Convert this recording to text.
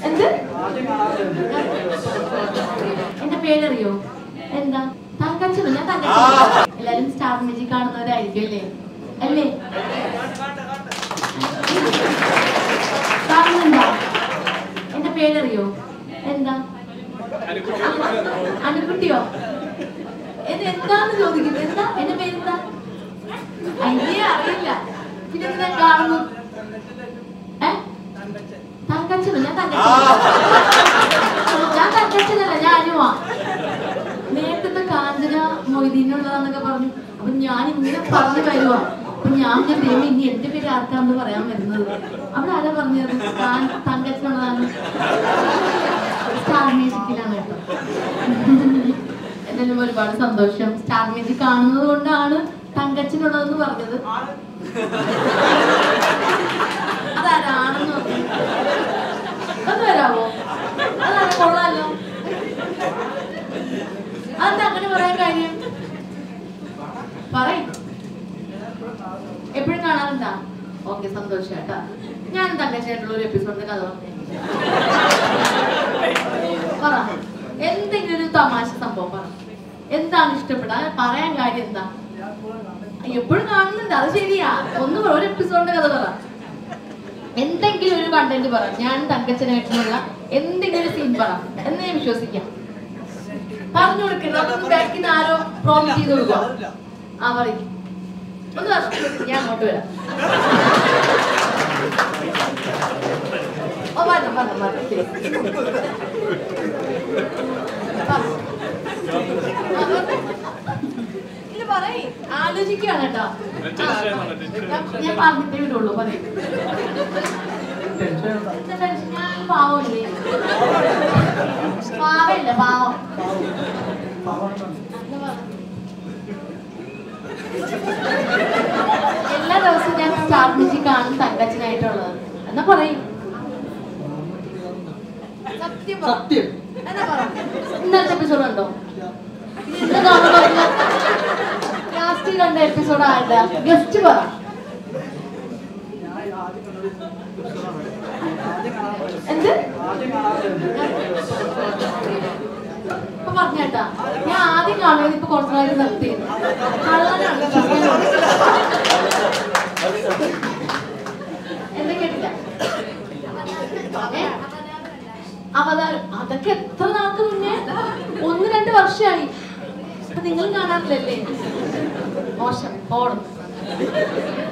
എന്ത്? എന്റെ പേരറിയോ? എന്താ? തങ്കച്ചൻ. ഞാൻ തങ്കച്ചൻ. എല്ലാരും സ്റ്റാർ മാജിക് കാണുന്നവരായിരിക്കും അല്ലേ? അല്ലേ? കാണുന്നുണ്ടോ? എന്റെ പേരറിയോ? എന്താ? അനുകുട്ടിയോ? എന്താന്ന് ചോദിക്കുന്നത്? എന്താ എന്റെ പേരെന്താ? അയ്യേ അറിയില്ല. പിന്നെ ഞാൻ കാണുന്നു. തങ്കച്ചൻ. ഞാൻ തങ്കച്ചനല്ല, ഞാൻ അനുവാ. നേരത്തെ കാഞ്ചന മൊയ്തീനുള്ളതാന്നൊക്കെ പറഞ്ഞു. അപ്പൊ ഞാൻ ഇങ്ങനെ പറഞ്ഞു വരുവാ. അപ്പൊ ഞാൻ ദൈവം ഇനി എന്റെ പേര് ആർക്കാന്ന് പറയാൻ വരുന്നത്. അവിടെ ആരാ പറഞ്ഞത് തങ്കച്ചനുള്ളതാണ്? സ്റ്റാർ മ്യൂസിക്കിലാണ് കേട്ടോ. എന്തായാലും ഒരുപാട് സന്തോഷം. സ്റ്റാർ മ്യൂസിക് കാണുന്നത് കൊണ്ടാണ് തങ്കച്ചനുള്ളതെന്ന് പറഞ്ഞത്. അതാരാണെന്ന് പറഞ്ഞു. അത് വരാവോ? അതാണ് കൊള്ളാലോ. അതെന്താ അങ്ങനെ പറയാൻ കാര്യം? പറയും. എപ്പോഴും കാണാറുണ്ടാ? ഓക്കെ, സന്തോഷം കേട്ടാ. ഞാൻ തങ്കച്ചനായിട്ടുള്ള ഒരു എപ്പിസോഡിന്റെ കഥ പറഞ്ഞു. പറ, എന്തെങ്കിലും ഒരു തമാശ സംഭവം പറ. എന്താണ് ഇഷ്ടപ്പെടാ? പറയാൻ കാര്യം എന്താ? എപ്പോഴും കാണുന്നുണ്ട്, അത് ശരിയാ. ഒന്ന് ഒരു എപ്പിസോഡിന്റെ കഥ പറ. എന്തെങ്കിലും ഒരു കണ്ടന്റ് പറ. ഞാൻ തങ്കച്ചനായിട്ടുള്ള എന്തെങ്കിലും ഒരു സീൻ പറ എന്ന് ഞാൻ വിശ്വസിക്കാം. പറഞ്ഞു കൊടുക്കരുത്. അതൊന്നും ബാക്കിന്ന് ആരോ പ്രോമിസ് ചെയ്ത് കൊടുക്കുക. ആ പറയും. ഒന്ന് ഞാൻ അങ്ങോട്ട് വരാം. ഓ പറഞ്ഞു പറഞ്ഞു പറഞ്ഞു ശരി. ഇത് പറയ്. ആലോചിക്കുകയാണ് കേട്ടോ. ഞാൻ പറഞ്ഞിട്ടേ വിടുള്ളൂ. പറയും. ഞാൻ പാവമില്ലേ? പാവമില്ല, പാവം. എല്ലാ ദിവസവും ഞാൻ സ്റ്റാർ മ്യൂസിക് കാണും തങ്കച്ചനായിട്ടുള്ളത്. എന്നാ പറയും. സത്യം സത്യം എന്നാ പറ. ഇന്നത്തെ എപ്പിസോഡ് ഉണ്ടോ? ലാസ്റ്റ് കണ്ട എപ്പിസോഡ് ആരുടെ? ഗസ്റ്റ് പറ. എന്ത് പറഞ്ഞേട്ടാ? ഞാൻ ആദ്യം കാണുന്നത് ഇപ്പൊ കുറച്ചു നാൾ നിർത്തി. എന്താ കേട്ടില്ല? അവതാരം. അതൊക്കെ എത്ര നാൾക്ക് മുന്നേ? 1-2 വർഷമായി. അപ്പൊ നിങ്ങൾ കാണാറില്ലല്ലേ? മോശം. ഓടും.